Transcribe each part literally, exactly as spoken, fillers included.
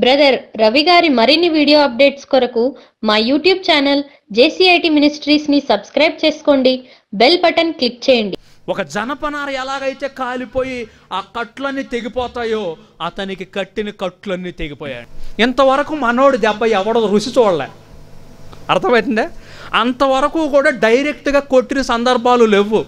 Brother Ravi గారి మరిన్ని video updates కొరకు మా యూట్యూబ్ ఛానల్ జేసీఐటీ మినిస్ట్రీస్ ని సబ్స్క్రైబ్ చేసుకోండి, బెల్ బటన్ క్లిక్ చేయండి. ఒక జనపనార ఎలాగైతే కాలిపోయి ఆ కట్లన్నీ తెగిపోతాయో అతనికి కట్టిన కట్లన్నీ తెగిపోయాయి. ఇంతవరకు మనోడు దెబ్బ ఎవడో రుచి చూడలే, అర్థమవుతుందే. అంతవరకు కూడా డైరెక్ట్గా కొట్టిన సందర్భాలు లేవు.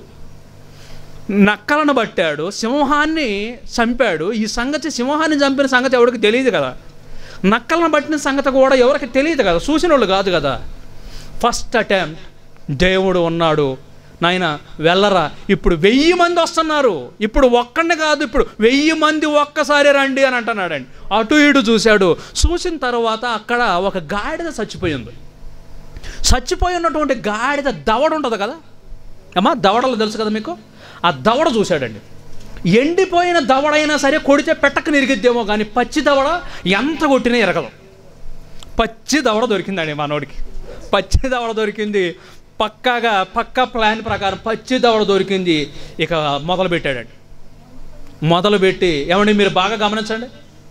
నక్కలను పట్టాడు, సింహాన్ని చంపాడు. ఈ సంగతి సింహాన్ని చంపిన సంగతి ఎవరికి తెలియదు కదా, నక్కలను పట్టిన సంగతి కూడా ఎవరికి తెలియదు కదా, చూసిన వాళ్ళు కాదు కదా. ఫస్ట్ అటెంప్ట్ దేవుడు ఉన్నాడు, నాయన వెళ్ళరా, ఇప్పుడు వెయ్యి మంది వస్తున్నారు, ఇప్పుడు ఒక్కడిని కాదు, ఇప్పుడు వెయ్యి మంది ఒక్కసారి రండి అని అంటున్నాడండి. అటు ఇటు చూశాడు. చూసిన తర్వాత అక్కడ ఒక గాడిద చచ్చిపోయింది. చచ్చిపోయి ఉన్నటువంటి గాడిద దవడ ఉంటుంది కదా అమ్మా, దవడలు తెలుసు కదా మీకు. ఆ దవడ చూశాడండి. ఎండిపోయిన దవడైనా సరే కొడితే పెట్టకు నిరిగిద్దేమో, కానీ పచ్చి దవడ ఎంత కొట్టినా ఎరగదు. పచ్చి దవడ దొరికిందండి మనోడికి. పచ్చి దవడ దొరికింది, పక్కాగా పక్కా ప్లాన్ ప్రకారం పచ్చి దవడ దొరికింది. ఇక మొదలు పెట్టాడండి. మొదలుపెట్టి ఏమండి మీరు బాగా గమనించండి,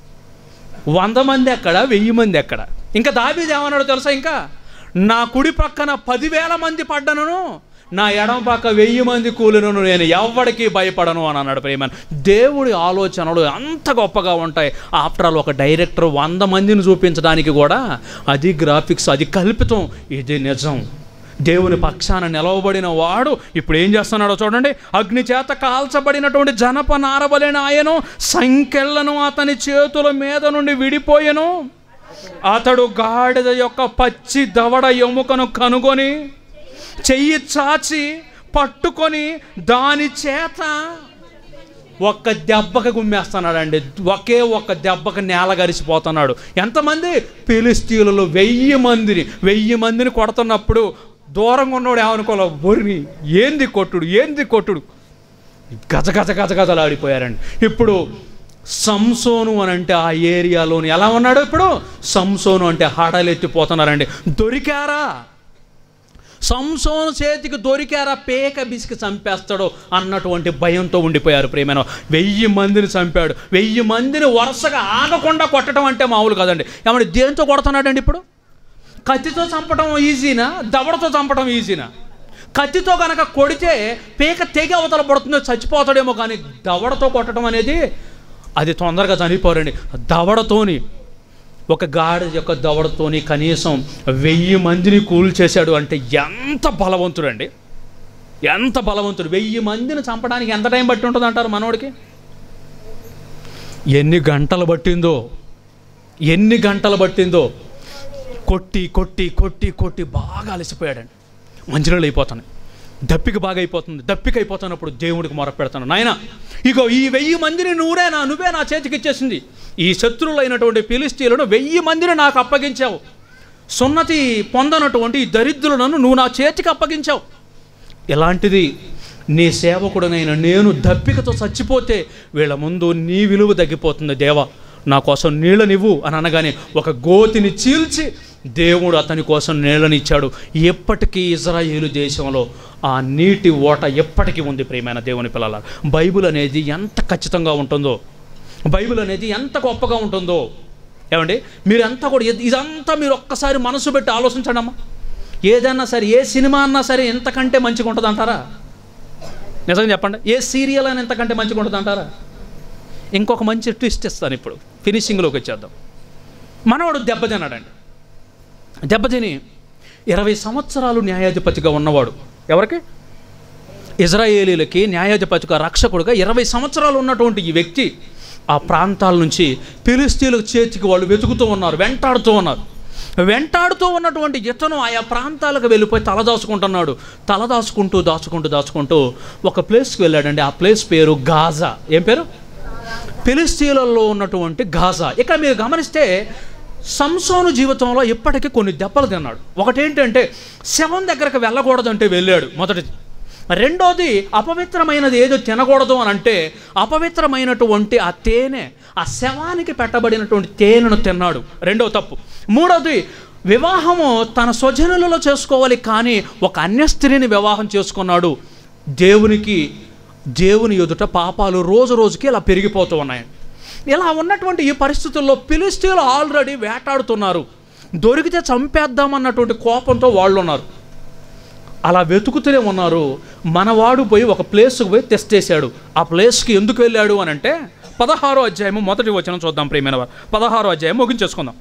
వంద మంది ఎక్కడ, వెయ్యి మంది ఎక్కడ. ఇంకా దావీదు ఏమన్నాడో తెలుసా, ఇంకా నా కుడి పక్కన పదివేల మంది పడ్డను, నా ఎడమ పక్క వెయ్యి మంది కూలినను, నేను ఎవరికి భయపడను అని అన్నాడు. ప్రేమ దేవుడి ఆలోచనలు అంత గొప్పగా ఉంటాయి. ఆఫ్టర్ ఆల్ ఒక డైరెక్టర్ వంద మందిని చూపించడానికి కూడా అది గ్రాఫిక్స్, అది కల్పితం, ఇది నిజం. దేవుని పక్షాన నిలవబడిన వాడు ఇప్పుడు ఏం చేస్తున్నాడో చూడండి. అగ్ని చేత కాల్చబడినటువంటి జనప నారబలిన ఆయను సంకెళ్లను అతని చేతుల మీద నుండి విడిపోయెను. అతడు గాడిద యొక్క పచ్చి దవడ ఎముకను కనుగొని చెయ్యి చాచి పట్టుకొని దాని చేత ఒక్క దెబ్బకి గుమ్మేస్తున్నాడండి. ఒకే ఒక్క దెబ్బకి నేల గరిసిపోతున్నాడు. ఎంతమంది? ఫిలిష్తీయులలో వెయ్యి మందిని వెయ్యి మందిని కొడుతున్నప్పుడు దూరంగా ఉన్నవాడు ఏమనుకోలే, బొరిని ఏంది కొట్టుడు, ఏంది కొట్టుడు, గజ గజ గజ గజలాడిపోయారండి. ఇప్పుడు సంసోను అని అంటే ఆ ఏరియాలోని ఎలా ఉన్నాడు, ఇప్పుడు సంసోను అంటే హడలెత్తిపోతున్నారండి. దొరికారా, సంసోను చేతికి దొరికారా, పేక బిసికి చంపేస్తాడు అన్నటువంటి భయంతో ఉండిపోయారు. ప్రేమైన వెయ్యి మందిని చంపాడు. వెయ్యి మందిని వరుసగా ఆగకుండా కొట్టడం అంటే మామూలు కదండి. ఏమంటే దేంతో కొడుతున్నాడండి ఇప్పుడు? కత్తితో చంపడం ఈజీనా, దవడతో చంపడం ఈజీనా? కత్తితో కనుక కొడితే పేక తెగి అవతల పడుతుందో చచ్చిపోతాడేమో, కానీ దవడతో కొట్టడం అనేది అది తొందరగా చనిపోరండి. దవడతోని, ఒక గాడి యొక్క దవడతోని కనీసం వెయ్యి మందిని కూల్చేశాడు అంటే ఎంత బలవంతుడు అండి, ఎంత బలవంతుడు. వెయ్యి మందిని చంపడానికి ఎంత టైం బట్టి ఉంటుంది అంటారు మనోడికి? ఎన్ని గంటలు పట్టిందో, ఎన్ని గంటలు పట్టిందో. కొట్టి కొట్టి కొట్టి కొట్టి బాగా అలసిపోయాడండి. మంచినీళ్ళు అయిపోతాను, దప్పిక బాగా అయిపోతుంది. దప్పిక అయిపోతున్నప్పుడు దేవుడికి మొర పెడతాను, నాయన ఇగో ఈ వెయ్యి మందిని నువ్వే నా నువ్వే నా చేతికి ఇచ్చేసింది. ఈ శత్రువులైనటువంటి ఫిలిష్తీయులను వెయ్యి మందిని నాకు అప్పగించావు. సున్నతి పొందనటువంటి ఈ దరిద్రులను నువ్వు నా చేతికి అప్పగించావు. ఇలాంటిది నీ సేవకుడనైన నేను దప్పికతో చచ్చిపోతే వీళ్ళ ముందు నీ విలువ తగ్గిపోతుంది. దేవా నా కోసం నీళ్ళనివ్వు అని అనగానే ఒక గోతిని చీల్చి దేవుడు అతని కోసం నీళ్ళనిచ్చాడు. ఎప్పటికీ ఇజ్రాయేలు దేశంలో ఆ నీటి ఓట ఎప్పటికీ ఉంది. ప్రియమైన దేవుని పిల్లల, బైబిల్ అనేది ఎంత ఖచ్చితంగా ఉంటుందో, బైబిల్ అనేది ఎంత గొప్పగా ఉంటుందో. ఏమండి మీరంతా కూడా ఇదంతా మీరు ఒక్కసారి మనసు పెట్టి ఆలోచించండి అమ్మా. ఏదైనా సరే, ఏ సినిమా అన్నా సరే ఎంతకంటే మంచిగా ఉంటుంది అంటారా? నిజంగా చెప్పండి, ఏ సీరియల్ అయినా ఎంతకంటే మంచిగా ఉంటుంది అంటారా? ఇంకొక మంచి ట్విస్ట్ ఇస్తాను, ఇప్పుడు ఫినిషింగ్లోకి వచ్చేద్దాం. మనవాడు దెబ్బతిన్నాడండి. దెబ్బతిని ఇరవై సంవత్సరాలు న్యాయాధిపతిగా ఉన్నవాడు. ఎవరికి? ఇజ్రాయేలీలకి న్యాయాధిపతిగా, రక్షకుడుగా ఇరవై సంవత్సరాలు ఉన్నటువంటి ఈ వ్యక్తి ఆ ప్రాంతాల నుంచి ఫిలిష్తీయుల చేతికి వాళ్ళు వెతుకుతూ ఉన్నారు, వెంటాడుతూ ఉన్నారు. వెంటాడుతూ ఉన్నటువంటి ఇతను ఆయా ప్రాంతాలకు వెళ్ళిపోయి తలదాచుకుంటున్నాడు. తలదాచుకుంటూ దాచుకుంటూ దాచుకుంటూ ఒక ప్లేస్కి వెళ్ళాడండి. ఆ ప్లేస్ పేరు గాజా. ఏం పేరు? ఫిలిష్తీయులలో ఉన్నటువంటి గాజా. ఇక్కడ మీరు గమనిస్తే సంసోను జీవితంలో ఇప్పటికీ కొన్ని దెబ్బలు తిన్నాడు. ఒకటేంటంటే శవం దగ్గరకు వెళ్ళకూడదంటే వెళ్ళాడు, మొదటిది. రెండోది అపవిత్రమైనది ఏదో తినకూడదు అని అంటే అపవిత్రమైనటువంటి ఆ తేనె, ఆ శవానికి పెట్టబడినటువంటి తేనెను తిన్నాడు, రెండో తప్పు. మూడోది వివాహము తన స్వజనులలో చేసుకోవాలి, కానీ ఒక అన్య స్త్రీని వివాహం చేసుకున్నాడు. దేవునికి దేవుని ఎదుట పాపాలు రోజు రోజుకి ఇలా పెరిగిపోతూ ఉన్నాయి. ఇలా ఉన్నటువంటి ఈ పరిస్థితుల్లో ఫిలిష్తీయులు ఆల్రెడీ వేటాడుతున్నారు, దొరికితే చంపేద్దామన్నటువంటి కోపంతో వాళ్ళు ఉన్నారు. అలా వెతుకుతూనే ఉన్నారు. మనవాడు పోయి ఒక ప్లేస్కి పోయి టెస్ట్ చేశాడు. ఆ ప్లేస్కి ఎందుకు వెళ్ళాడు అని అంటే పదహారో అధ్యాయము మొదటి వచనం చూద్దాం ప్రియమైన వారు. పదహారో అధ్యాయం ముగించేసుకుందాం.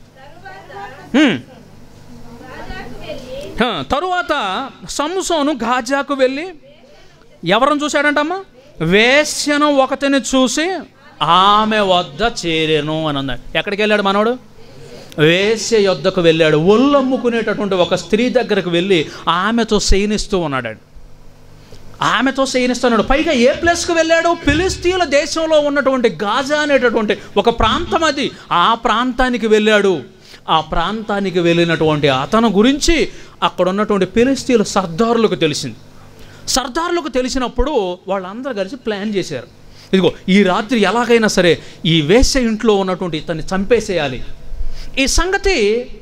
తరువాత సంసోను గాజాకు వెళ్ళి ఎవరిని చూశాడంటమ్మా? వేశ్యను ఒకటిని చూసి ఆమె వద్ద చేరెను అని అన్నాడు. ఎక్కడికి వెళ్ళాడు మనోడు? వేశ్య యొద్దకు వెళ్ళాడు. ఒళ్ళు అమ్ముకునేటటువంటి ఒక స్త్రీ దగ్గరకు వెళ్ళి ఆమెతో శయనిస్తూ ఉన్నాడు. ఆమెతో శయనిస్తున్నాడు. పైగా ఏ ప్లేస్కి వెళ్ళాడు? ఫిలిష్తీయుల దేశంలో ఉన్నటువంటి గాజా అనేటటువంటి ఒక ప్రాంతం, అది ఆ ప్రాంతానికి వెళ్ళాడు. ఆ ప్రాంతానికి వెళ్ళినటువంటి అతను గురించి అక్కడ ఉన్నటువంటి ఫిలిష్తీయుల సర్దారులకు తెలిసింది. సర్దారులకు తెలిసినప్పుడు వాళ్ళందరూ కలిసి ప్లాన్ చేశారు. ఇదిగో ఈ రాత్రి ఎలాగైనా సరే ఈ వేశ్య ఇంట్లో ఉన్నటువంటి ఇతన్ని చంపేసేయాలి. ఈ సంగతి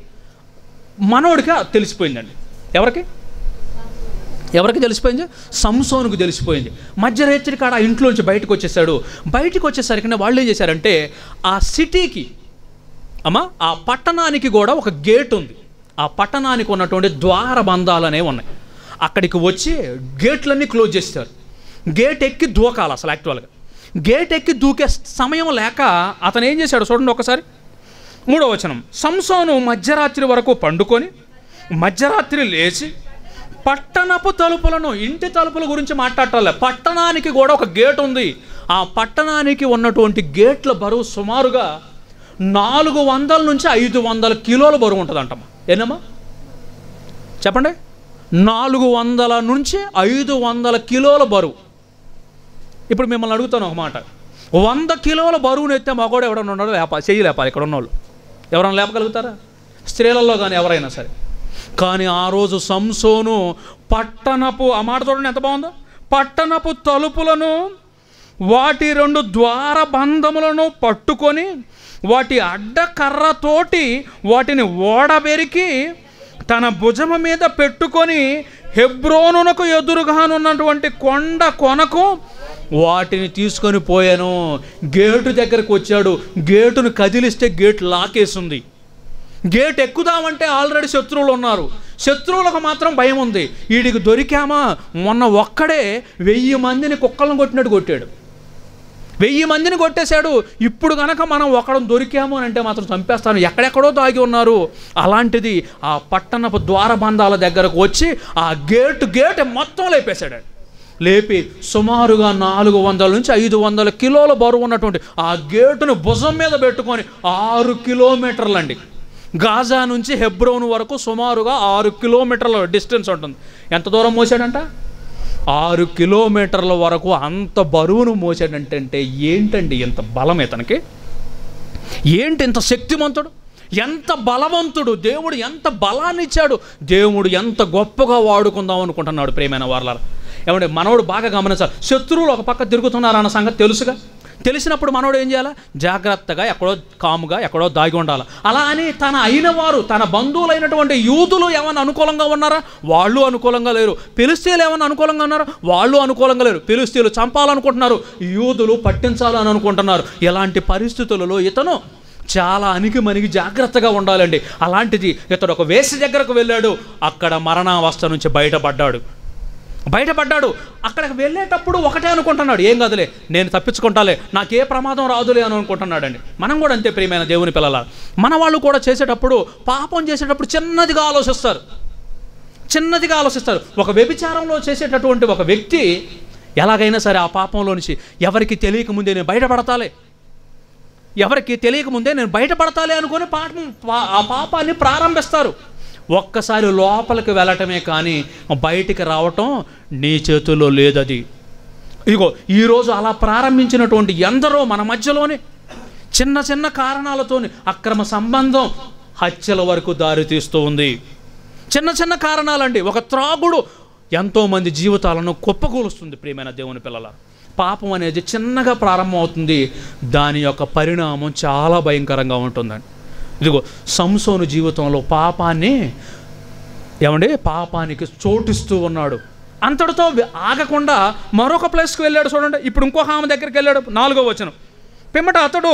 మనోడికి తెలిసిపోయిందండి. ఎవరికి ఎవరికి తెలిసిపోయింది? సంసోనుకు తెలిసిపోయింది. మధ్యరాత్రి కాడ ఆ ఇంట్లోంచి బయటకు వచ్చేసాడు. బయటకు వచ్చేసరికి వాళ్ళు ఏం చేశారంటే ఆ సిటీకి అమ్మా ఆ పట్టణానికి కూడా ఒక గేట్ ఉంది. ఆ పట్టణానికి ఉన్నటువంటి ద్వార బంధాలు అనేవి ఉన్నాయి. అక్కడికి వచ్చి గేట్లన్నీ క్లోజ్ చేస్తారు. గేట్ ఎక్కి దూకాలి. అసలు యాక్చువల్గా గేట్ ఎక్కి దూకే సమయం లేక అతను ఏం చేశాడు చూడండి ఒకసారి. మూడో వచనం. సంసోను మధ్యరాత్రి వరకు పండుకొని మధ్యరాత్రి లేచి పట్టణపు తలుపులను, ఇంటి తలుపుల గురించి మాట్లాడాలి, పట్టణానికి కూడా ఒక గేట్ ఉంది. ఆ పట్టణానికి ఉన్నటువంటి గేట్ల బరువు సుమారుగా నాలుగు వందల నుంచి ఐదు వందల కిలోల బరువు ఉంటుంది అంటమ్మా. ఏనమ్మా చెప్పండి? నాలుగు వందల నుంచి ఐదు వందల కిలోల బరువు. ఇప్పుడు మిమ్మల్ని అడుగుతాను ఒక మాట. వంద కిలోల బరువును ఎత్తే మగోడు ఎవడన్నా ఉన్నాడో లేపా చెయ్యి లేపాలి. ఇక్కడ ఉన్నోళ్ళు ఎవరైనా లేపగలుగుతారా? స్త్రీలలో కానీ ఎవరైనా సరే. కానీ ఆ రోజు సంసోను పట్టణపు, ఆ మాట చూడండి ఎంత బాగుందో, పట్టణపు తలుపులను వాటి రెండు ద్వార బంధములను పట్టుకొని వాటి అడ్డకర్రతోటి వాటిని ఓడబెరికి తన భుజము మీద పెట్టుకొని హెబ్రోనునకు ఎదురుగానున్నటువంటి కొండ కొనకు వాటిని తీసుకొని పోయాను. గేటు దగ్గరకు వచ్చాడు. గేటును కదిలిస్తే గేట్ లాకేసింది. గేట్ ఎక్కుదామంటే ఆల్రెడీ శత్రువులు ఉన్నారు. శత్రువులకు మాత్రం భయం ఉంది. వీడికి దొరికామా? మొన్న ఒక్కడే వెయ్యి మందిని కుక్కలను కొట్టినట్టు కొట్టాడు. వెయ్యి మందిని కొట్టేశాడు. ఇప్పుడు కనుక మనం ఒకడం దొరికాము అని అంటే మాత్రం చంపేస్తాను. ఎక్కడెక్కడో దాగి ఉన్నారు. అలాంటిది ఆ పట్టణపు ద్వారబంధాల దగ్గరకు వచ్చి ఆ గేటు గేట్ మొత్తం లేపేశాడు. లేపి సుమారుగా నాలుగు వందల నుంచి ఐదు వందల కిలోల బరువు ఉన్నటువంటి ఆ గేటును భుజం మీద పెట్టుకొని ఆరు కిలోమీటర్లండి గాజా నుంచి హెబ్రోను వరకు సుమారుగా ఆరు కిలోమీటర్ల డిస్టెన్స్ ఉంటుంది. ఎంత దూరం మోసాడంట? ఆరు కిలోమీటర్ల వరకు అంత బరువును మోసాడంటే అంటే ఏంటండి ఇంత బలం ఇతనికి? ఏంటి ఇంత శక్తిమంతుడు, ఎంత బలవంతుడు! దేవుడు ఎంత బలాన్ని ఇచ్చాడు! దేవుడు ఎంత గొప్పగా వాడుకుందాం అనుకుంటున్నాడు. ప్రియమైన వారలారా, ఏమంటే మనోడు బాగా గమనించాలి. శత్రువులు ఒక పక్క తిరుగుతున్నారన్న సంగతి తెలుసుగా. తెలిసినప్పుడు మనోడు ఏం చేయాలి? జాగ్రత్తగా ఎక్కడో కాముగా ఎక్కడో దాగి ఉండాలి. అలా అని తన అయిన వారు, తన బంధువులైనటువంటి యూదులు ఏమన్నా అనుకూలంగా ఉన్నారా? వాళ్ళు అనుకూలంగా లేరు. ఫిలిష్తీయులు ఏమన్నా అనుకూలంగా ఉన్నారా? వాళ్ళు అనుకూలంగా లేరు. ఫిలిష్తీయులు చంపాలనుకుంటున్నారు, యూదులు పట్టించాలని అనుకుంటున్నారు. ఇలాంటి పరిస్థితులలో ఇతను చాలా అణిగి మణిగి జాగ్రత్తగా ఉండాలండి. అలాంటిది ఇతడు ఒక వేశ్య దగ్గరకు వెళ్ళాడు. అక్కడ మరణావస్థ నుంచి బయటపడ్డాడు బయటపడ్డాడు అక్కడికి వెళ్ళేటప్పుడు ఒకటే అనుకుంటున్నాడు, ఏం కాదులే, నేను తప్పించుకుంటాలే, నాకే ప్రమాదం రాదులే అని అనుకుంటున్నాడండి. మనం కూడా అంతే ప్రియమైన దేవుని పిల్లల. మన వాళ్ళు కూడా చేసేటప్పుడు, పాపం చేసేటప్పుడు చిన్నదిగా ఆలోచిస్తారు చిన్నదిగా ఆలోచిస్తారు ఒక వ్యభిచారంలో చేసేటటువంటి ఒక వ్యక్తి ఎలాగైనా సరే ఆ పాపంలో నుంచి ఎవరికి తెలియకముందే నేను బయటపడతాలే ఎవరికి తెలియకముందే నేను బయటపడతాలే అనుకొని పాపం ఆ పాపాన్ని ప్రారంభిస్తారు. ఒక్కసారి లోపలికి వెళ్ళటమే కానీ బయటికి రావటం నీ చేతుల్లో లేదది. ఇదిగో ఈరోజు అలా ప్రారంభించినటువంటి ఎందరో మన మధ్యలోనే చిన్న చిన్న కారణాలతో అక్రమ సంబంధం హత్యల వరకు దారితీస్తూ ఉంది. చిన్న చిన్న కారణాలండి. ఒక త్రాగుడు ఎంతోమంది జీవితాలను కుప్పకూలుస్తుంది. ప్రియమైన దేవుని పిల్లల, పాపం అనేది చిన్నగా ప్రారంభం అవుతుంది, దాని యొక్క పరిణామం చాలా భయంకరంగా ఉంటుందండి. ఇదిగో సంసోను జీవితంలో పాపాన్ని ఏమండి పాపానికి చోటిస్తూ ఉన్నాడు. అంతటితో ఆగకుండా మరొక ప్లేస్కి వెళ్ళాడు. చూడండి, ఇప్పుడు ఇంకొక ఆమె దగ్గరికి వెళ్ళాడు. నాలుగో వచనం. పిమ్మట అతడు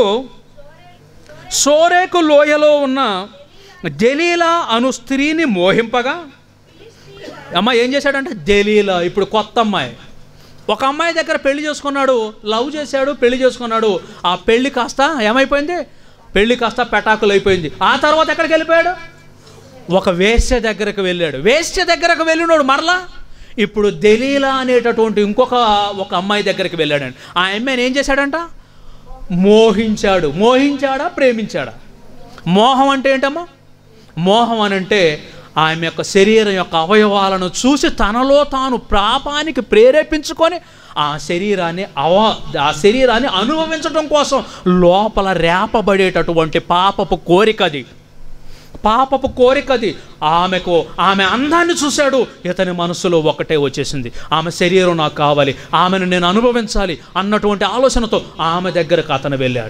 సోరేకు లోయలో ఉన్న దెలీలా అను స్త్రీని మోహింపగా, అమ్మ ఏం చేశాడంటే దెలీలా ఇప్పుడు కొత్త అమ్మాయి, ఒక అమ్మాయి దగ్గర పెళ్లి చేసుకున్నాడు, లవ్ చేశాడు, పెళ్లి చేసుకున్నాడు. ఆ పెళ్లి కాస్త ఏమైపోయింది, పెళ్లి కాస్త పెటాకులు అయిపోయింది. ఆ తర్వాత ఎక్కడికి వెళ్ళిపోయాడు, ఒక వేశ్య దగ్గరకు వెళ్ళాడు. వేశ్య దగ్గరకు వెళ్ళినాడు మరలా ఇప్పుడు దెలీలా అనేటటువంటి ఇంకొక ఒక అమ్మాయి దగ్గరికి వెళ్ళాడండి. ఆ అమ్మాయిని ఏం చేశాడంట, మోహించాడు. మోహించాడా ప్రేమించాడా? మోహం అంటే ఏంటమ్మా? మోహం అని అంటే ఆమె యొక్క శరీరం యొక్క అవయవాలను చూసి తనలో తాను పాపానికి ప్రేరేపించుకొని ఆ శరీరాన్ని అవ ఆ శరీరాన్ని అనుభవించడం కోసం లోపల రేపబడేటటువంటి పాపపు కోరికది, పాపపు కోరికది. ఆమెకు ఆమె అందాన్ని చూశాడు, ఇతని మనసులో ఒకటే వచ్చేసింది, ఆమె శరీరం నాకు కావాలి, ఆమెను నేను అనుభవించాలి అన్నటువంటి ఆలోచనతో ఆమె దగ్గరకు అతను వెళ్ళాడు.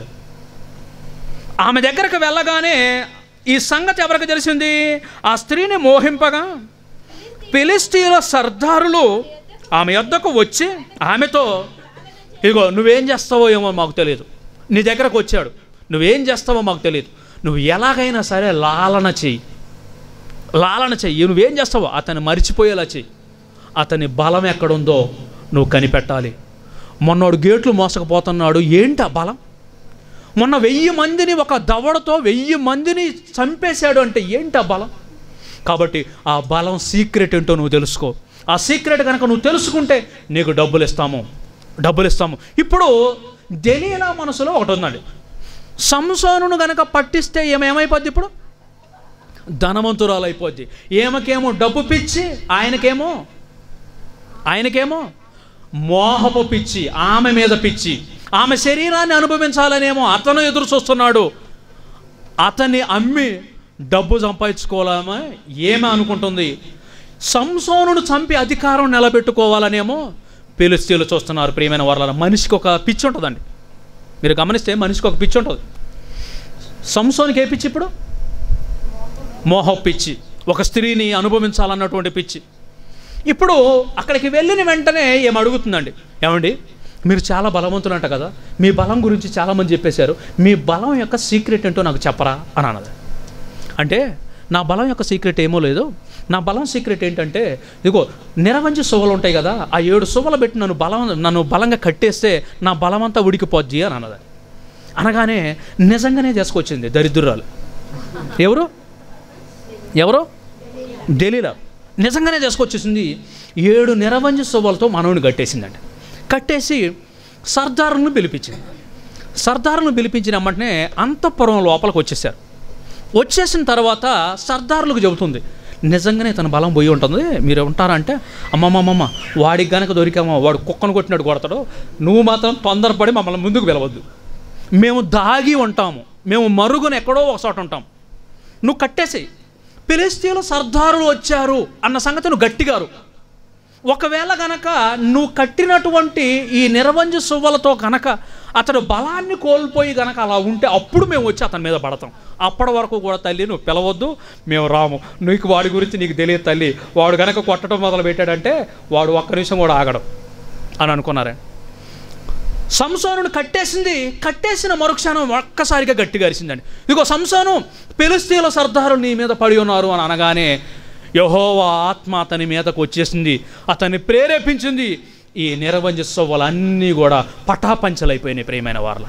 ఆమె దగ్గరకు వెళ్ళగానే ఈ సంగతి ఎవరికి తెలిసింది, ఆ స్త్రీని మోహింపగా ఫిలిష్తీయుల సర్దారులు ఆమె యొద్దకు వచ్చి ఆమెతో, ఇగో నువ్వేం చేస్తావో ఏమో మాకు తెలియదు, నీ దగ్గరకు వచ్చాడు, నువ్వేం చేస్తావో మాకు తెలియదు, నువ్వు ఎలాగైనా సరే లాలన చెయ్యి, లాలన చెయ్యి, నువ్వేం చేస్తావో అతన్ని మరిచిపోయేలా చెయ్యి, అతని బలం ఎక్కడుందో నువ్వు కనిపెట్టాలి. మొన్నోడు గేట్లు మోసకపోతున్నాడు, ఏంటి ఆ బలం? మొన్న వెయ్యి మందిని ఒక దవడతో వెయ్యి మందిని చంపేశాడు అంటే ఏంటి ఆ బలం? కాబట్టి ఆ బలం సీక్రెట్ ఏంటో నువ్వు తెలుసుకో. ఆ సీక్రెట్ కనుక నువ్వు తెలుసుకుంటే నీకు డబ్బులు ఇస్తాము, డబ్బులు ఇస్తాము. ఇప్పుడు దెలీలా మనసులో ఒకటి ఉందండి, సంసోనును గనక పట్టిస్తే ఏమేమైపోద్ది, ఇప్పుడు ధనవంతురాలు అయిపోద్ది. ఏమకేమో డబ్బు పిచ్చి, ఆయనకేమో ఆయనకేమో మోహపు పిచ్చి, ఆమె మీద పిచ్చి, ఆమె శరీరాన్ని అనుభవించాలనేమో అతను ఎదురు చూస్తున్నాడు. అతన్ని అమ్మి డబ్బు సంపాదించుకోవాలమో ఏమో అనుకుంటుంది. సంసోనును చంపి అధికారం నిలబెట్టుకోవాలనేమో ఫిలిష్తీయులు చూస్తున్నారు. ప్రియమైన వారలారా, మనిషికి ఒక పిచ్చి ఉంటుందండి. మీరు గమనిస్తే మనిషికి ఒక పిచ్చి ఉంటుంది. సంసోనికి ఏ పిచ్చి? ఇప్పుడు మోహ పిచ్చి, ఒక స్త్రీని అనుభవించాలన్నటువంటి పిచ్చి. ఇప్పుడు అక్కడికి వెళ్ళిన వెంటనే ఏం అడుగుతుందండి, ఏమండి మీరు చాలా బలవంతులు అంట కదా, మీ బలం గురించి చాలామంది చెప్పేశారు, మీ బలం యొక్క సీక్రెట్ ఏంటో నాకు చెప్పరా అని అన్నది. అంటే నా బలం యొక్క సీక్రెట్ ఏమో లేదు, నా బలం సీక్రెట్ ఏంటంటే ఇదిగో నిరవంజి సువ్వలు ఉంటాయి కదా, ఆ ఏడు సువ్వలు పెట్టి నన్ను బలం నన్ను బలంగా కట్టేస్తే నా బలం అంతా ఉడికిపోద్ది అని అన్నది. అనగానే నిజంగానే చేసుకొచ్చింది దరిద్రురాలు. ఎవరు ఎవరు దెలీలా నిజంగానే చేసుకొచ్చేసింది. ఏడు నిరవంజి సువ్వలతో మనవుని కట్టేసిందండి. కట్టేసి సర్దారులను పిలిపించింది. సర్దారులను పిలిపించిన వెంటనే అంతఃపురం లోపలికి వచ్చేసారు. వచ్చేసిన తర్వాత సర్దారులకు చెబుతుంది, నిజంగానే తన బలం పోయి ఉంటుంది, మీరు ఉంటారంటే అమ్మమ్మమ్మ వాడికి గనక దొరికామో వాడు కుక్కను కొట్టినట్టు కొడతాడు, నువ్వు మాత్రం తొందరపడి మమ్మల్ని ముందుకు వెళ్ళవద్దు, మేము దాగి ఉంటాము, మేము మరుగున ఎక్కడో ఒక చోట ఉంటాం, నువ్వు కట్టేసి. ఫిలిష్తీయుల సర్దారులు వచ్చారు అన్న సంగతి నువ్వు గట్టిగారు. ఒకవేళ గనక నువ్వు కట్టినటువంటి ఈ నిరవంజి సువ్వలతో గనక అతడు బలాన్ని కోల్పోయి గనక అలా ఉంటే అప్పుడు మేము వచ్చి అతని మీద పడతాం. అప్పటి వరకు కూడా తల్లి నువ్వు పిలవద్దు, మేము రాము, నీకు వాడి గురించి నీకు తెలియదు తల్లి, వాడు గనక కొట్టడం మొదలు పెట్టాడంటే వాడు ఒక్క నిమిషం కూడా ఆగడం అని అనుకున్నారే. సంసోనుని కట్టేసింది. కట్టేసిన మరుక్షణం ఒక్కసారిగా గట్టిగా అరిసిందండి, ఇదిగో సంసోను ఫిలిష్తీయుల సర్దారు నీ మీద పడి ఉన్నారు అని అనగానే యెహోవా ఆత్మ అతని మీదకు వచ్చేసింది, అతన్ని ప్రేరేపించింది. ఈ నిరవంజి సువ్వలన్నీ కూడా పటాపంచలైపోయినాయి. ప్రియమైన వార్ల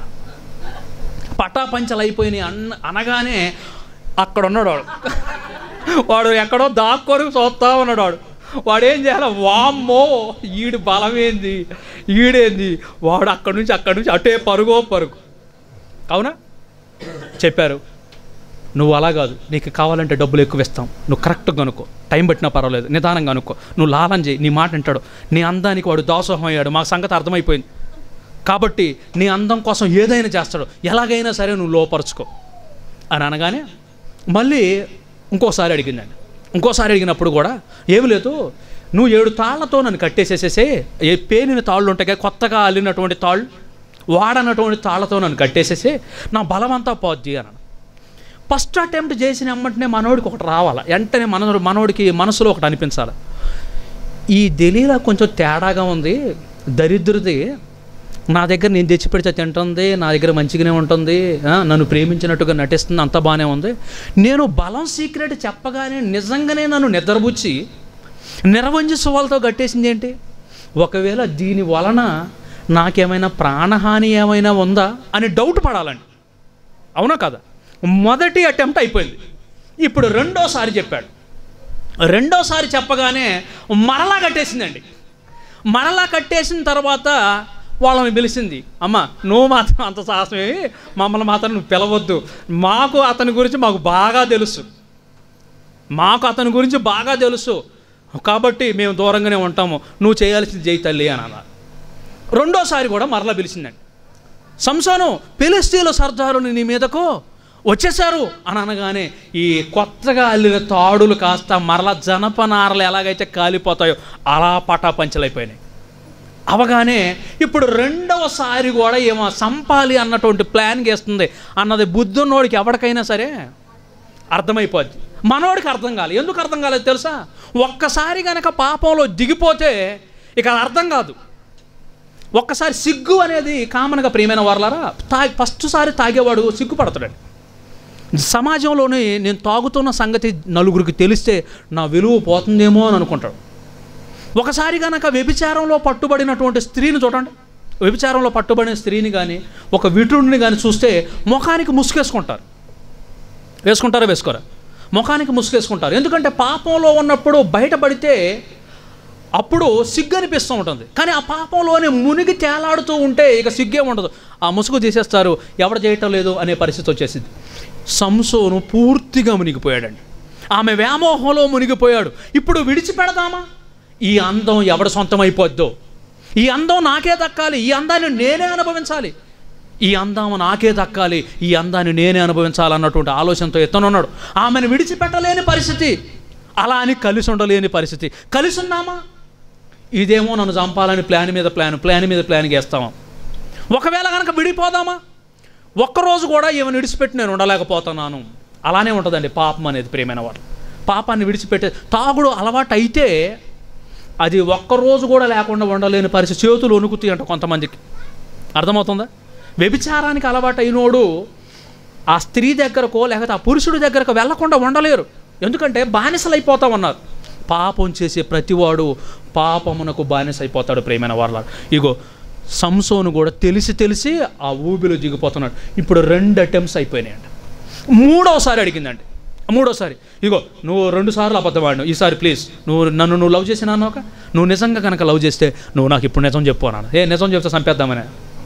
పటాపంచలైపోయినాయి అన్న అనగానే అక్కడ ఉన్నాడు వాడు, వాడు ఎక్కడో దాక్కొని చూస్తా ఉన్నాడు. వాడు వాడేం చేయాలి, వామ్మో ఈడు బలమేంది, ఈడేంది, వాడు అక్కడి నుంచి అక్కడి నుంచి అటే పరుగో పరుగు. అవునా చెప్పారు, నువ్వు అలా కాదు, నీకు కావాలంటే డబ్బులు ఎక్కువ ఇస్తాం, నువ్వు కరెక్ట్గా అనుకో, టైం పట్టినా పర్వాలేదు, నిదానంగా అనుకో, నువ్వు లాలం చేయి, నీ మాట వింటాడు. నీ అందానికి వాడు దాసోహం అయ్యాడు, మాకు సంగతి అర్థమైపోయింది, కాబట్టి నీ అందం కోసం ఏదైనా చేస్తాడు, ఎలాగైనా సరే నువ్వు లోపరుచుకో అని అనగానే మళ్ళీ ఇంకోసారి అడిగిందండి. ఇంకోసారి అడిగినప్పుడు కూడా ఏమి లేదు, నువ్వు ఏడు తాళ్లతో నన్ను కట్టేసేసేసే, ఏ పేనిన తాళ్ళు ఉంటాయి కదా, కొత్తగా అల్లినటువంటి తాళ్ళు, వాడనటువంటి తాళ్లతో నన్ను కట్టేసేసే, నా బలమంతా పోద్ది అని. ఫస్ట్ అటెంప్ట్ చేసిన వెంటనే మనోడికి ఒకటి రావాలి, వెంటనే మనోడు మనోడికి మనసులో ఒకటి అనిపించాలి, ఈ దెలీలా కొంచెం తేడాగా ఉంది, దరిద్రుది, నా దగ్గర నేను తెచ్చి పెడితే తింటుంది, నా దగ్గర మంచిగానే ఉంటుంది, నన్ను ప్రేమించినట్టుగా నటిస్తుంది, అంతా బాగానే ఉంది. నేను బలం సీక్రెట్ చెప్పగానే నిజంగానే నన్ను నిద్రపుచ్చి నిర్వంజి సువాలతో కట్టేసింది ఏంటి? ఒకవేళ దీని వలన నాకేమైనా ప్రాణహాని ఏమైనా ఉందా అని డౌట్ పడాలండి. అవునా కదా? మొదటి అటెంప్ట్ అయిపోయింది. ఇప్పుడు రెండోసారి చెప్పాడు. రెండోసారి చెప్పగానే మరలా కట్టేసిందండి. మరలా కట్టేసిన తర్వాత వాళ్ళని పిలిచింది. అమ్మ, నువ్వు మాత్రం అంత సాహసమే, మమ్మల్ని మాత్రం నువ్వు పిలవద్దు, మాకు అతని గురించి మాకు బాగా తెలుసు, మాకు అతని గురించి బాగా తెలుసు కాబట్టి మేము దూరంగానే ఉంటాము, నువ్వు చేయాల్సింది జై తల్లి అని అన్నారు. రెండోసారి కూడా మరలా పిలిచిందండి. సంసోను, ఫిలిష్తీయుల సర్దారులు నీ మీదకు వచ్చేసారు అని అనగానే ఈ కొత్తగా అల్లిన తాడులు కాస్త మరలా జనపనారలు ఎలాగైతే కాలిపోతాయో అలా పటాపంచలైపోయినాయి. అవగానే ఇప్పుడు రెండవసారి కూడా ఏమో సంపాలి అన్నటువంటి ప్లాన్ చేస్తుంది అన్నది బుద్ధున్నోడికి ఎవరికైనా సరే అర్థమైపోద్ది. మనోడికి అర్థం కాలేదు. ఎందుకు అర్థం కాలేదు తెలుసా? ఒక్కసారి కనుక పాపంలో దిగిపోతే ఇక అది అర్థం కాదు. ఒక్కసారి సిగ్గు అనేది కామన్గా ప్రియమైన వారలారా, తా ఫస్ట్ సారి తాగేవాడు సిగ్గుపడతాడండి. సమాజంలోనే నేను తాగుతున్న సంగతి నలుగురికి తెలిస్తే నా విలువ పోతుందేమో అని అనుకుంటాడు. ఒకసారి కనుక వ్యభిచారంలో పట్టుబడినటువంటి స్త్రీని చూడండి, వ్యభిచారంలో పట్టుబడిన స్త్రీని కానీ ఒక విటుడిని కానీ చూస్తే ముఖానికి ముసుగేసుకుంటారు. వేసుకుంటారా వేసుకోరా? ముఖానికి ముసుగేసుకుంటారు. ఎందుకంటే పాపంలో ఉన్నప్పుడు బయటపడితే అప్పుడు సిగ్గు అనిపిస్తూ ఉంటుంది. కానీ ఆ పాపంలోనే మునిగి తేలాడుతూ ఉంటే ఇక సిగ్గే ఉండదు, ఆ ముసుగు తీసేస్తారు, ఎవడు చేయటం లేదు అనే పరిస్థితి వచ్చేసింది. సంసోను పూర్తిగా మునిగిపోయాడండి. ఆమె వ్యామోహంలో మునిగిపోయాడు. ఇప్పుడు విడిచిపెడదామా? ఈ అందం ఎవడ సొంతం అయిపోద్దో, ఈ అందం నాకే దక్కాలి, ఈ అందాన్ని నేనే అనుభవించాలి, ఈ అందం నాకే దక్కాలి, ఈ అందాన్ని నేనే అనుభవించాలన్నటువంటి ఆలోచనతో ఎత్తనున్నాడు. ఆమెను విడిచిపెట్టలేని పరిస్థితి, అలా అని కలిసి ఉండలేని పరిస్థితి. కలిసి ఉన్నామా? ఇదేమో నన్ను చంపాలని ప్లాన్ మీద ప్లాన్ ప్లాన్ మీద ప్లాన్ చేస్తామా? ఒకవేళ కనుక విడిపోదామా? ఒక్కరోజు కూడా ఏమైనా విడిచిపెట్టి నేను ఉండలేకపోతున్నాను. అలానే ఉంటుందండి పాపం అనేది ప్రియమైన వాడు. పాపాన్ని విడిచిపెట్టే తాగుడు అలవాటు అయితే అది ఒక్కరోజు కూడా లేకుండా ఉండలేని పరిస్థితి. చేతులు వణుకుతాయి అంట కొంతమందికి. అర్థమవుతుందా? వ్యభిచారానికి అలవాటు అయినోడు ఆ స్త్రీ దగ్గరకో లేకపోతే ఆ పురుషుడి దగ్గరకు వెళ్లకుండా ఉండలేరు. ఎందుకంటే బానిసలు అయిపోతా ఉన్నారు. పాపం చేసే ప్రతివాడు పాపమునకు బానిస అయిపోతాడు ప్రియమైన వాళ్ళ. ఇగో సంసోను కూడా తెలిసి తెలిసి ఆ ఊబిలో దిగిపోతున్నాడు. ఇప్పుడు రెండు అటెంప్ట్స్ అయిపోయినాయండి. మూడోసారి అడిగిందండి. మూడోసారి, ఇగో నువ్వు రెండు సార్లు అబద్ధమాడినావు, ఈసారి ప్లీజ్ నువ్వు నన్ను నువ్వు లవ్ చేసినాను ఒక నువ్వు నిజంగా కనుక లవ్ చేస్తే నువ్వు నాకు ఇప్పుడు నిజం చెప్పు అన్నాను. ఏ నిజం చెప్తే చంపేద్దామని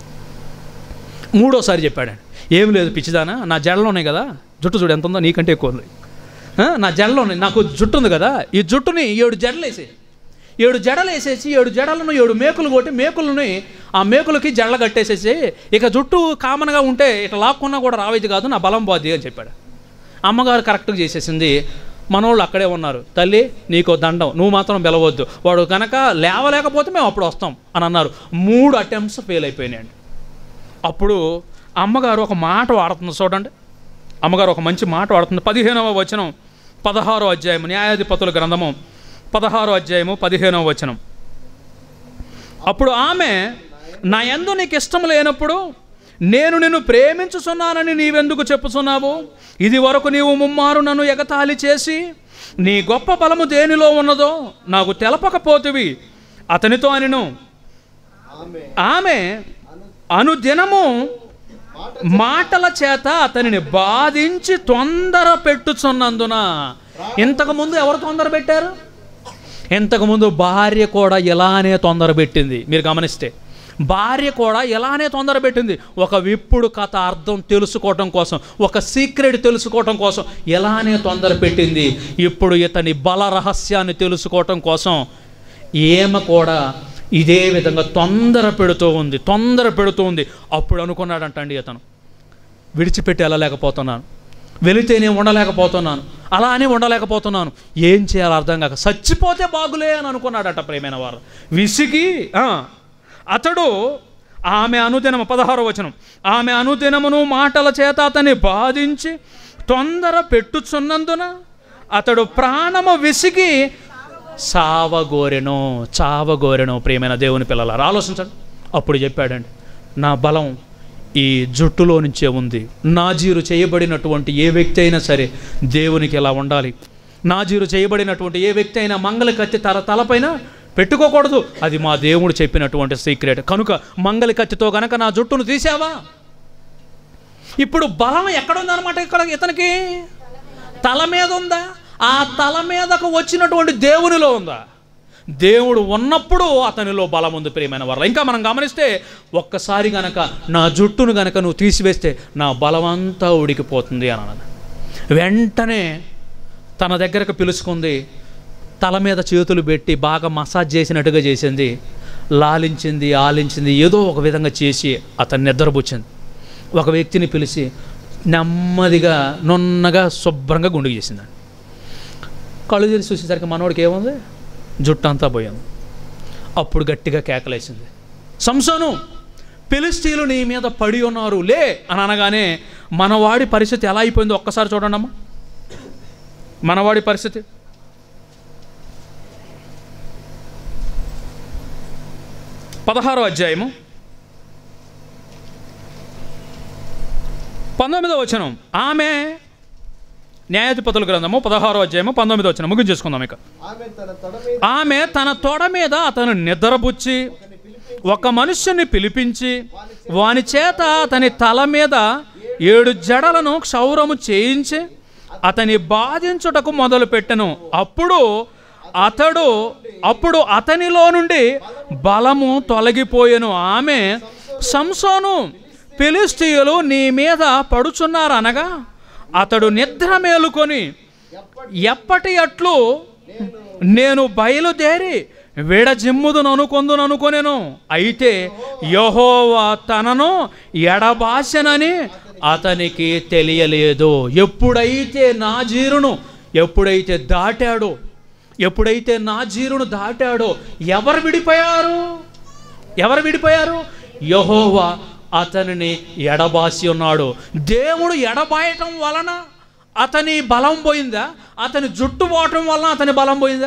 మూడోసారి చెప్పాడండి. ఏం లేదు పిచ్చిదానా, నా జడలు ఉన్నాయి కదా, జుట్టు చూడు ఎంత ఉందో, నీకంటే ఎక్కువ ఉంది, నా జడలో ఉన్నాయి, నాకు జుట్టు ఉంది కదా, ఈ జుట్టుని ఏడు జడలు వేసే ఏడు జడలు వేసేసి ఏడు జడలను ఏడు మేకులు కొట్టి మేకులని ఆ మేకులకి జడలు కట్టేసేసి ఇక జుట్టు కామన్గా ఉంటే ఇట్లా లాక్కున్నా కూడా రావేది కాదు, నా బలం పోద్ది అని చెప్పాడు. అమ్మగారు కరెక్ట్గా చేసేసింది. మనోళ్ళు అక్కడే ఉన్నారు. తల్లి నీకో దండం, నువ్వు మాత్రం బెలవద్దు, వాడు కనుక లేవలేకపోతే మేము అప్పుడు వస్తాం అని అన్నారు. మూడు అటెంప్ట్స్ ఫెయిల్ అయిపోయినాయండి. అప్పుడు అమ్మగారు ఒక మాట వాడుతుంది చూడండి. అమ్మగారు ఒక మంచి మాట వాడుతుంది. పదిహేనవ వచనం పదహారో అధ్యాయము, న్యాయాధిపతుల గ్రంథము పదహారో అధ్యాయము పదిహేనవ వచనం. అప్పుడు ఆమె, నా యందు నీకు ఇష్టం లేనప్పుడు నేను నిన్ను ప్రేమించుచున్నానని నీవెందుకు చెప్పుచున్నావు? ఇది వరకు నీవు ముమ్మారు నన్ను ఎగతాళి చేసి నీ గొప్ప బలము దేనిలో ఉన్నదో నాకు తెలపకపోతివి అతనితో అనిను. ఆమె అనుదినము మాటల చేత అతనిని బాధించి తొందర పెట్టుచున్నందున. ఇంతకుముందు ఎవరు తొందర పెట్టారు? ఇంతకుముందు భార్య కూడా ఇలానే తొందర పెట్టింది. మీరు గమనిస్తే భార్య కూడా ఇలానే తొందర పెట్టింది. ఒక విప్పుడు కథ అర్థం తెలుసుకోవటం కోసం, ఒక సీక్రెట్ తెలుసుకోవటం కోసం ఇలానే తొందర పెట్టింది. ఇప్పుడు ఇతని బల రహస్యాన్ని తెలుసుకోవటం కోసం ఏమ కూడా ఇదే విధంగా తొందర పెడుతూ ఉంది తొందర పెడుతూ ఉంది అప్పుడు అనుకున్నాడంటండి ఇతను, విడిచిపెట్టి వెళ్ళలేకపోతున్నాను, వెళితేనే ఉండలేకపోతున్నాను, అలానే ఉండలేకపోతున్నాను, ఏం చేయాలో అర్థం కాక చచ్చిపోతే బాగులే అని అనుకున్నాడట ప్రేమైన వారు. విసిగి అతడు ఆమె అనుదినము, పదహారో వచనం, ఆమె అనుదినమును మాటల చేత అతన్ని బాధించి తొందర పెట్టుచున్నందున అతడు ప్రాణము విసిగి చావగోరెను చావగోరెను ప్రియమైన దేవుని పిల్లలారా ఆలోచించండి. అప్పుడు చెప్పాడండి, నా బలం ఈ జుట్టులో నుంచే ఉంది. నాజీరు చేయబడినటువంటి ఏ వ్యక్తి అయినా సరే దేవునికి ఎలా ఉండాలి. నాజీరు చేయబడినటువంటి ఏ వ్యక్తి అయినా మంగళ కత్తి తల తలపైన పెట్టుకోకూడదు. అది మా దేవుడు చెప్పినటువంటి సీక్రెట్. కనుక మంగళ కత్తితో గనక నా జుట్టును తీసావా, ఇప్పుడు బలం ఎక్కడుందనమాట? ఇక్కడ ఇతనికి తల మీద ఉందా? ఆ తల మీదకు వచ్చినటువంటి దేవునిలో ఉందా? దేవుడు ఉన్నప్పుడు అతనిలో బలం ఉంది ప్రియమైన వారు. ఇంకా మనం గమనిస్తే ఒక్కసారి గనక నా జుట్టును గనక నువ్వు తీసివేస్తే నా బలం అంతా ఉడికిపోతుంది అని అన్నది. వెంటనే తన దగ్గరకు పిలుచుకుంది, తల మీద చేతులు పెట్టి బాగా మసాజ్ చేసినట్టుగా చేసింది, లాలించింది, ఆలించింది, ఏదో ఒక విధంగా చేసి అతన్ని నిద్రపుచ్చింది. ఒక వ్యక్తిని పిలిచి నెమ్మదిగా నున్నగా శుభ్రంగా గుండుగు చేసింది. కళ్ళు తెరిచి చూసేసరికి మనోడికి ఏముంది? జుట్టు అంతా పోయింది. అప్పుడు గట్టిగా కేకలేసింది, సంసోను, ఫిలిష్తీయులు నీ మీద పడి ఉన్నారు లే అని అనగానే మనవాడి పరిస్థితి ఎలా అయిపోయిందో ఒక్కసారి చూడండి అమ్మా. మనవాడి పరిస్థితి పదహారో అధ్యాయము పంతొమ్మిదో వచనం. ఆమె న్యాయాధిపతుల గ్రంథము పదహారో అధ్యాయము పంతొమ్మిదో వచనం ముగించేసుకుందాం. ఇక ఆమె తన తొడ మీద అతను నిద్రపుచ్చి ఒక మనుష్యుని పిలిపించి వాని చేత అతని తల మీద ఏడు జడలను క్షౌరము చేయించి అతని బాధించుటకు మొదలుపెట్టెను. అప్పుడు అతడు అప్పుడు అతనిలో నుండి బలము తొలగిపోయెను. ఆమె సంసోను, ఫిలిష్తీయులు నీ మీద పడుచున్నారు అనగా అతడు నిద్ర మేలుకొని ఎప్పటి అట్లు నేను బయలుదేరి విడజిమ్ముదును అనుకొందును అనుకొనెను. అయితే యెహోవా తనను ఎడబాసెనని అతనికి తెలియలేదు. ఎప్పుడైతే నాజీరును ఎప్పుడైతే దాటాడో ఎప్పుడైతే నాజీరును దాటాడో ఎవరు విడిపోయారు? ఎవరు విడిపోయారు? యెహోవా అతనిని ఎడబాసి ఉన్నాడు. దేవుడు ఎడబాయటం వలన అతని బలం పోయిందా? అతని జుట్టు పోవటం వలన అతని బలం పోయిందా?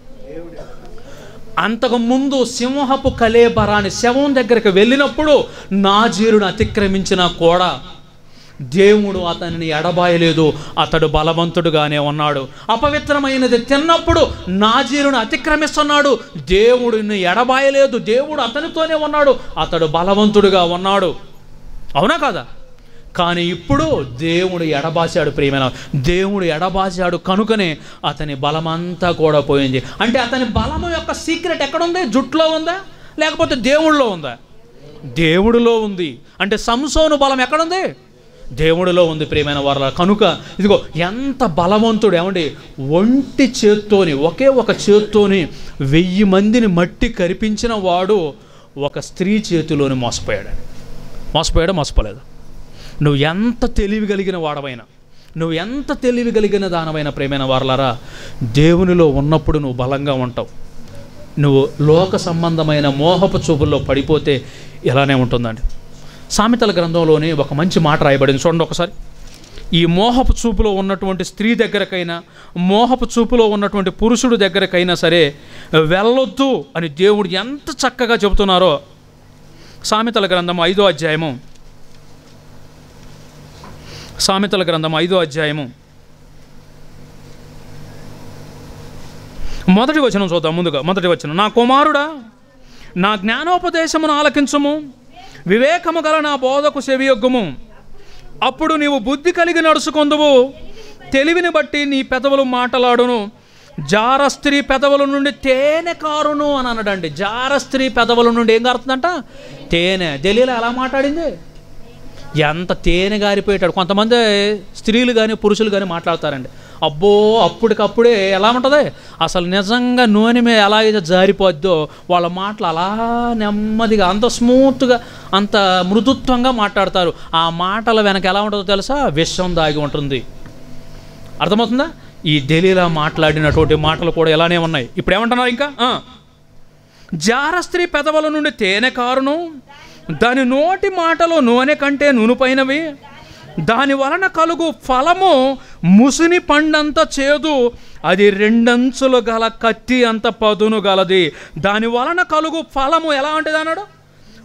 అంతకుముందు సింహపు కళేబరాని శవం దగ్గరికి వెళ్ళినప్పుడు నాజీరును అతిక్రమించిన కూడా దేవుడు అతనిని ఎడబాయలేదు. అతడు బలవంతుడుగానే ఉన్నాడు. అపవిత్రమైనది తిన్నప్పుడు నాజీరును అతిక్రమిస్తున్నాడు. దేవుడిని ఎడబాయలేదు. దేవుడు అతనితోనే ఉన్నాడు. అతడు బలవంతుడుగా ఉన్నాడు. అవునా కదా? కానీ ఇప్పుడు దేవుడు ఎడబాసాడు. ప్రియమైన దేవుడు ఎడబాసాడు కనుకనే అతని బలమంతా కూడా పోయింది. అంటే అతని బలము యొక్క సీక్రెట్ ఎక్కడుంది? జుట్టులో ఉందా లేకపోతే దేవుడిలో ఉందా? దేవుడిలో ఉంది. అంటే సంసోను బలం ఎక్కడుంది? దేవుడిలో ఉంది ప్రియమైన వారలా. కనుక ఇదిగో ఎంత బలవంతుడు. ఏమండి, ఒంటి చేత్తోని ఒకే ఒక చేత్తోని వెయ్యి మందిని మట్టి కరిపించిన వాడు ఒక స్త్రీ చేతిలోని మోసపోయాడు. మోసపోయాడు మోసపోలేదు. నువ్వు ఎంత తెలివి కలిగిన వాడవైనా, నువ్వు ఎంత తెలివి కలిగిన దానవైన ప్రియమైన వారలారా, దేవునిలో ఉన్నప్పుడు నువ్వు బలంగా ఉంటావు. నువ్వు లోక సంబంధమైన మోహపు చూపుల్లో పడిపోతే ఇలానే ఉంటుందండి. సామెతల గ్రంథంలోని ఒక మంచి మాట రాయబడింది, చూడండి ఒకసారి. ఈ మోహపు చూపులో ఉన్నటువంటి స్త్రీ దగ్గరకైనా మోహపు చూపులో ఉన్నటువంటి పురుషుడు దగ్గరకైనా సరే వెళ్ళొద్దు అని దేవుడు ఎంత చక్కగా చెబుతున్నారో. సామెతల గ్రంథం ఐదో అధ్యాయము సామెతల గ్రంథం ఐదో అధ్యాయము మొదటి వచనం చూద్దాం. ముందుగా మొదటి వచనం. నా కుమారుడా, నా జ్ఞానోపదేశమును ఆలకించుము, వివేకము గల నా బోధకు చెవియొగ్గుము. అప్పుడు నీవు బుద్ధి కలిగి నడుచుకొందువు. తెలివిని బట్టి నీ పెదవులు మాటలాడును. జార స్త్రీ పెదవుల నుండి తేనె కారును అని అన్నాడండి. జార స్త్రీ పెదవుల నుండి ఏం కారుతుందంట? తేనె. దెలీలా ఎలా మాట్లాడింది? ఎంత తేనె గారిపోయేటాడు. కొంతమంది స్త్రీలు కానీ పురుషులు కానీ మాట్లాడతారండి. అబ్బో అప్పటికప్పుడే ఎలా ఉంటుంది, అసలు నిజంగా నూనె మీద ఎలా అయితే జారిపోద్దో వాళ్ళ మాటలు అలా నెమ్మదిగా అంత స్మూత్గా అంత మృదుత్వంగా మాట్లాడతారు. ఆ మాటల వెనక ఎలా ఉంటుందో తెలుసా? విషం దాగి ఉంటుంది. అర్థమవుతుందా? ఈ దెలీలా మాట్లాడినటువంటి మాటలు కూడా ఇలానే ఉన్నాయి. ఇప్పుడు ఏమంటున్నారు ఇంకా? జార స్త్రీ పెదవుల నుండి తేనె కారును, దాని నోటి మాటలు నూనె కంటే నూనెపైనవి, దాని వలన కలుగు ఫలము ముసిని పండంత చేదు, అది రెండంచులు గల కత్తి అంత పదును గలది. దాని వలన కలుగు ఫలము ఎలా ఉంటుంది అన్నాడు?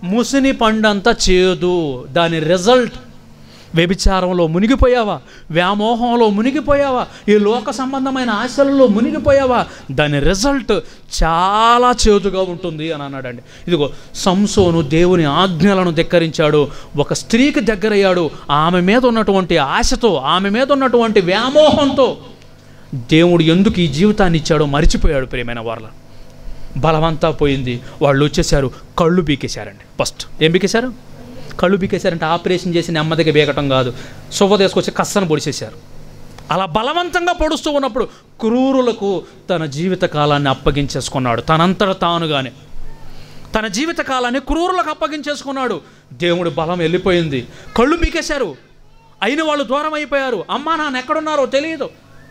ముసిని పండంతా చేదు. దాని రిజల్ట్ వ్యభిచారంలో మునిగిపోయావా, వ్యామోహంలో మునిగిపోయావా, ఈ లోక సంబంధమైన ఆశలలో మునిగిపోయావా, దాని రిజల్ట్ చాలా చేదుగా ఉంటుంది అని అన్నాడండి. ఇదిగో సంసోను దేవుని ఆజ్ఞలను ధిక్కరించాడు, ఒక స్త్రీకి దగ్గరయ్యాడు. ఆమె మీద ఉన్నటువంటి ఆశతో, ఆమె మీద ఉన్నటువంటి వ్యామోహంతో దేవుడు ఎందుకు ఈ జీవితాన్ని ఇచ్చాడో మర్చిపోయాడు. ప్రియమైన వాళ్ళ బలమంతా పోయింది. వాళ్ళు వచ్చేసారు, కళ్ళు బీకేశారండి. ఫస్ట్ ఏం బీకేశారు? కళ్ళు బీకేశారంటే ఆపరేషన్ చేసి నెమ్మదిగా బీకటం కాదు, శుభ తీసుకొచ్చి కස්සను పొడిచేశారు. అలా బలవంతంగా పొడుస్తూ ఉన్నప్పుడు క్రూరులకు తన జీవిత కాలాన్ని అప్పగించేసుకున్నాడు. తనంతట తానుగానే తన జీవిత కాలాన్ని క్రూరులకు అప్పగించేసుకున్నాడు. దేవుడి బలం వెళ్ళిపోయింది. కళ్ళు బీకేశారు. అయిన వాళ్ళు దూరం అయిపోయారు. అమ్మా నాన్న ఎక్కడున్నారో తెలియదు.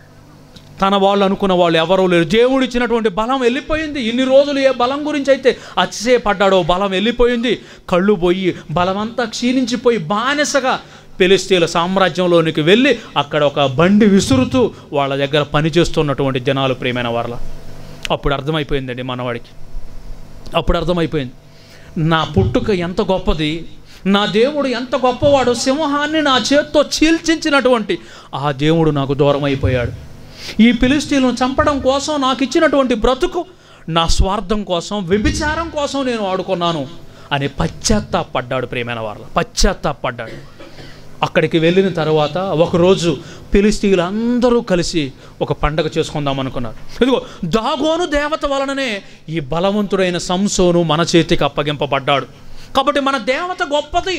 తన వాళ్ళు అనుకున్న వాళ్ళు ఎవరూ లేరు. దేవుడు ఇచ్చినటువంటి బలం వెళ్ళిపోయింది. ఇన్ని రోజులు ఏ బలం గురించి అయితే అతిశయపడ్డాడో బలం వెళ్ళిపోయింది. కళ్ళు పోయి బలమంతా క్షీణించిపోయి బానిసగా ఫిలిష్తీయుల సామ్రాజ్యంలోనికి వెళ్ళి అక్కడ ఒక బండి విసురుతూ వాళ్ళ దగ్గర పనిచేస్తున్నటువంటి జనాలు. ప్రియమైన వాళ్ళ అప్పుడు అర్థమైపోయిందండి మనవాడికి. అప్పుడు అర్థమైపోయింది, నా పుట్టుక ఎంత గొప్పది, నా దేవుడు ఎంత గొప్పవాడు. సింహాన్ని నా చేత్తో చీల్చించినటువంటి ఆ దేవుడు నాకు దూరం అయిపోయాడు. ఈ ఫిలిష్తీయులను చంపడం కోసం నాకు ఇచ్చినటువంటి బ్రతుకు నా స్వార్థం కోసం, వ్యభిచారం కోసం నేను వాడుకున్నాను అని పశ్చాత్తాపడ్డాడు. ప్రియమైన వాళ్ళ పశ్చాత్తాపడ్డాడు. అక్కడికి వెళ్ళిన తర్వాత ఒకరోజు ఫిలిష్తీయులు అందరూ కలిసి ఒక పండగ చేసుకుందాం అనుకున్నారు. ఇదిగో దాగోను దేవత వలననే ఈ బలవంతుడైన సంసోను మన చేతికి అప్పగింపబడ్డాడు. కాబట్టి మన దేవత గొప్పది,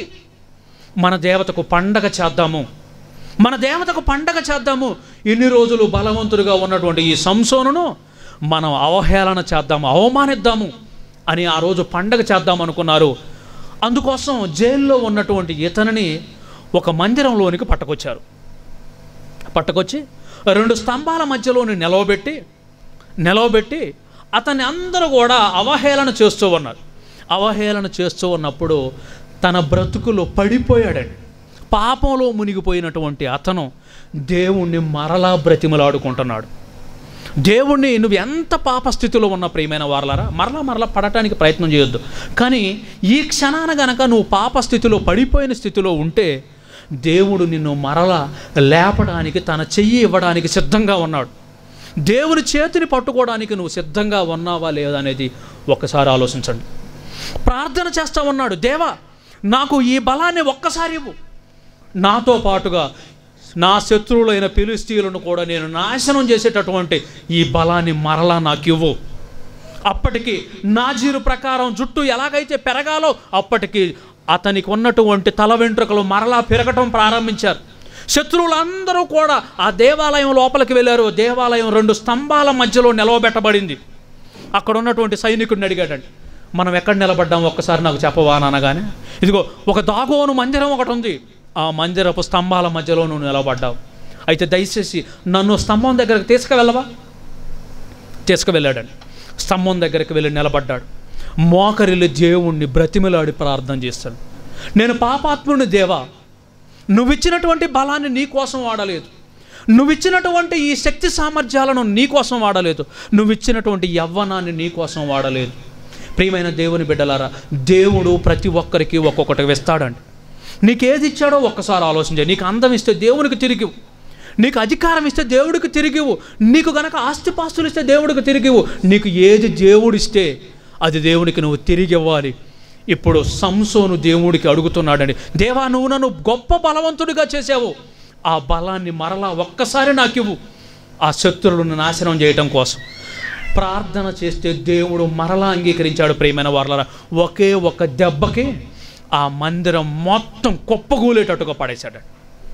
మన దేవతకు పండగ చేద్దాము, మన దేవతకు పండగ చేద్దాము. ఇన్ని రోజులు బలవంతుడిగా ఉన్నటువంటి ఈ సంసోనును మనం అవహేళన చేద్దాము, అవమానిద్దాము అని ఆ రోజు పండగ చేద్దాం అనుకున్నారు. అందుకోసం జైల్లో ఉన్నటువంటి ఇతనిని ఒక మందిరంలోనికి పట్టుకొచ్చారు. పట్టుకొచ్చి రెండు స్తంభాల మధ్యలోని నిలవబెట్టి నిలవబెట్టి అతన్ని అందరూ కూడా అవహేళన చేస్తూ ఉన్నారు. అవహేళన చేస్తూ ఉన్నప్పుడు తన బ్రతుకులో పడిపోయాడండి. పాపంలో మునిగిపోయినటువంటి అతను దేవుణ్ణి మరలా బ్రతిమలాడుకుంటున్నాడు. దేవుణ్ణి నువ్వు ఎంత పాపస్థితిలో ఉన్న ప్రియమైన వారలారా మరలా మరలా పడటానికి ప్రయత్నం చేయొద్దు. కానీ ఈ క్షణాన గనక నువ్వు పాపస్థితిలో పడిపోయిన స్థితిలో ఉంటే దేవుడు నిన్ను మరలా లేపడానికి తన చెయ్యి ఇవ్వడానికి సిద్ధంగా ఉన్నాడు. దేవుని చేతిని పట్టుకోవడానికి నువ్వు సిద్ధంగా ఉన్నావా లేదా అనేది ఒక్కసారి ఆలోచించండి. ప్రార్థన చేస్తూ ఉన్నాడు, దేవా నాకు ఈ బలాన్ని ఒక్కసారి ఇవ్వు, నాతో పాటుగా నా శత్రువులైన ఫిలిష్తీయులను కూడా నేను నాశనం చేసేటటువంటి ఈ బలాన్ని మరలా నాకు ఇవ్వు. అప్పటికి నాజీరు ప్రకారం జుట్టు ఎలాగైతే పెరగాలో అప్పటికి అతనికి ఉన్నటువంటి తల వెంట్రుకలు మరలా పెరగటం ప్రారంభించారు. శత్రువులందరూ కూడా ఆ దేవాలయం లోపలికి వెళ్ళారు. దేవాలయం రెండు స్తంభాల మధ్యలో నిలవబెట్టబడింది. అక్కడ ఉన్నటువంటి సైనికుడిని అడిగాడండి, మనం ఎక్కడ నిలబడ్డాము ఒక్కసారి నాకు చెప్పవా అని అనగానే, ఇదిగో ఒక దాగోను మందిరం ఒకటి ఉంది, ఆ మందిరపు స్తంభాల మధ్యలో నువ్వు నిలబడ్డావు, అయితే దయచేసి నన్ను స్తంభం దగ్గరకు తీసుకువెళ్ళవా? తీసుకువెళ్ళాడండి. స్తంభం దగ్గరికి వెళ్ళి నిలబడ్డాడు. మోకరిల్లి దేవుణ్ణి బ్రతిమిలాడి ప్రార్థన చేస్తాడు. నేను పాపాత్ముని దేవా, నువ్విచ్చినటువంటి బలాన్ని నీ కోసం వాడలేదు, నువ్విచ్చినటువంటి ఈ శక్తి సామర్థ్యాలను నీ కోసం వాడలేదు, నువ్విచ్చినటువంటి యవ్వనాన్ని నీ కోసం వాడలేదు. ప్రియమైన దేవుని బిడ్డలారా, దేవుడు ప్రతి ఒక్కరికి ఒక్కొక్కటి ఇస్తాడండి. నీకు ఏది ఇచ్చాడో ఒక్కసారి ఆలోచించే. నీకు అందం ఇస్తే దేవునికి తిరిగివు, నీకు అధికారం ఇస్తే దేవుడికి తిరిగివు, నీకు గనక ఆస్తిపాస్తులు ఇస్తే దేవుడికి తిరిగివు. నీకు ఏది దేవుడిస్తే అది దేవునికి నువ్వు తిరిగి ఇవ్వాలి. ఇప్పుడు సంసోను దేవుడికి అడుగుతున్నాడండి, దేవా నువ్వు నన్ను గొప్ప బలవంతుడిగా చేసావు, ఆ బలాన్ని మరలా ఒక్కసారి నాకు ఇవ్వు, ఆ శత్రువులను నాశనం చేయటం కోసం. ప్రార్థన చేస్తే దేవుడు మరలా అంగీకరించాడు. ప్రియమైన వారలారా, ఒకే ఒక దెబ్బకి ఆ మందిరం మొత్తం కుప్పగూలేటట్టుగా పడేశాడు.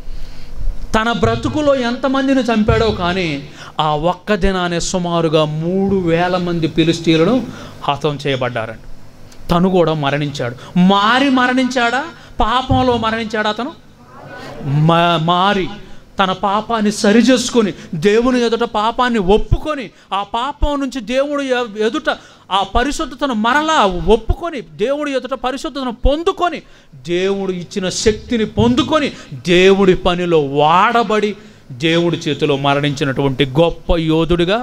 తన బ్రతుకులో ఎంతమందిని చంపాడో కానీ ఆ ఒక్క దినానే సుమారుగా మూడు వేల మంది ఫిలిష్తీయులను హతం చేయబడ్డారండి. తను కూడా మరణించాడు. మారి మరణించాడా? పాపంలో మరణించాడా? అతను మా మారి తన పాపాన్ని సరిచేసుకొని దేవుని ఎదుట పాపాన్ని ఒప్పుకొని ఆ పాపం నుంచి దేవుడు ఎదుట ఆ పరిశుద్ధతను మరలా ఒప్పుకొని దేవుడి ఎదుట పరిశుద్ధతను పొందుకొని దేవుడు ఇచ్చిన శక్తిని పొందుకొని దేవుడి పనిలో వాడబడి దేవుడి చేతిలో మరణించినటువంటి గొప్ప యోధుడిగా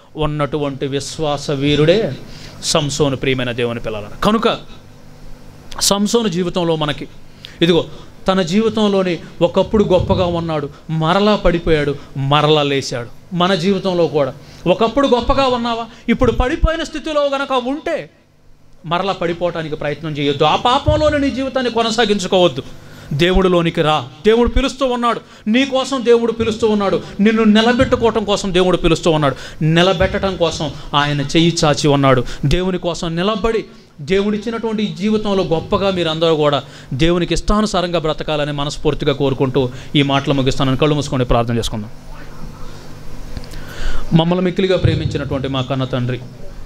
ఉన్నటువంటి విశ్వాస వీరుడే సంసోను. ప్రియమైన దేవుని పిల్లల కనుక సంసోను జీవితంలో మనకి ఇదిగో తన జీవితంలోని ఒకప్పుడు గొప్పగా ఉన్నాడు, మరలా పడిపోయాడు, మరలా లేచాడు. మన జీవితంలో కూడా ఒకప్పుడు గొప్పగా ఉన్నావా, ఇప్పుడు పడిపోయిన స్థితిలో గనక ఉంటే మరలా పడిపోవటానికి ప్రయత్నం చేయొద్దు. ఆ పాపంలోనే నీ జీవితాన్ని కొనసాగించుకోవద్దు. దేవుడిలోనికి రా. దేవుడు పిలుస్తూ ఉన్నాడు, నీ కోసం దేవుడు పిలుస్తూ ఉన్నాడు, నిన్ను నిలబెట్టుకోవటం కోసం దేవుడు పిలుస్తూ ఉన్నాడు, నిలబెట్టడం కోసం ఆయన చెయ్యి చాచి ఉన్నాడు. దేవుని కోసం నిలబడి దేవుడిచ్చినటువంటి ఈ జీవితంలో గొప్పగా మీరందరూ కూడా దేవునికి ఇష్టానుసారంగా బ్రతకాలని మనస్ఫూర్తిగా కోరుకుంటూ ఈ మాటలు ముగిస్తానని కళ్ళు మూసుకొని ప్రార్థన చేసుకుందాం. మమ్మల్ని మిక్కిలిగా ప్రేమించినటువంటి మా కన్న తండ్రి,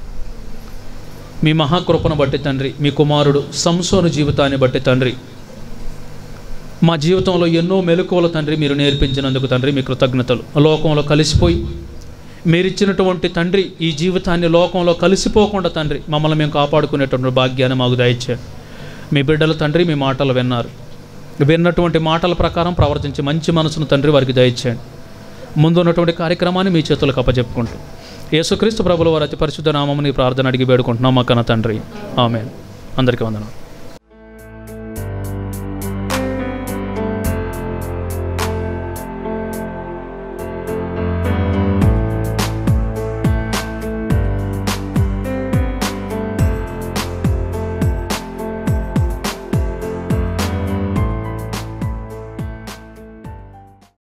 మీ మహాకృపను బట్టి తండ్రి, మీ కుమారుడు సంసోను జీవితాన్ని బట్టి తండ్రి, మా జీవితంలో ఎన్నో మెలకువలు తండ్రి మీరు నేర్పించినందుకు తండ్రి మీ కృతజ్ఞతలు. లోకంలో కలిసిపోయి మీరిచ్చినటువంటి తండ్రి ఈ జీవితాన్ని లోకంలో కలిసిపోకుండా తండ్రి మమ్మల్ని మేము కాపాడుకునేటువంటి భాగ్యాన్ని మాకు దయచేయండి. మీ బిడ్డలు తండ్రి మీ మాటలు విన్నారు, విన్నటువంటి మాటల ప్రకారం ప్రవర్తించి మంచి మనసును తండ్రి వారికి దయచేయండి. ముందున్నటువంటి కార్యక్రమాన్ని మీ చేతులకు అప్పచెప్పుకుంటూ యేసుక్రీస్తు ప్రభుల వారి అతి పరిశుద్ధ నామముని ప్రార్థన అడిగి వేడుకుంటున్నాం మా కన్న తండ్రి. ఆమేన్. అందరికీ వందనాలు.